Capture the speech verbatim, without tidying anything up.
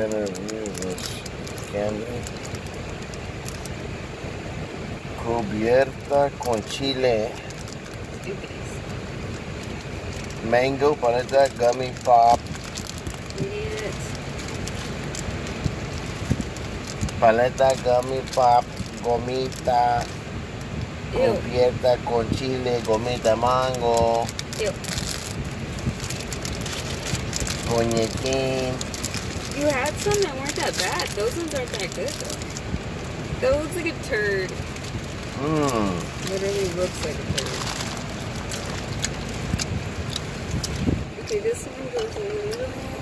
gonna use this candy. Cubierta con chile. Mango paleta gummy pop. Yes. Paleta gummy pop. Gomita. Ew. Cubierta con chile. Gomita mango. Ew. Muñequín. You had some that weren't that bad. Those ones aren't that good though. That looks like a turd. Mmm. Literally looks like a turd. Okay, this one goes a little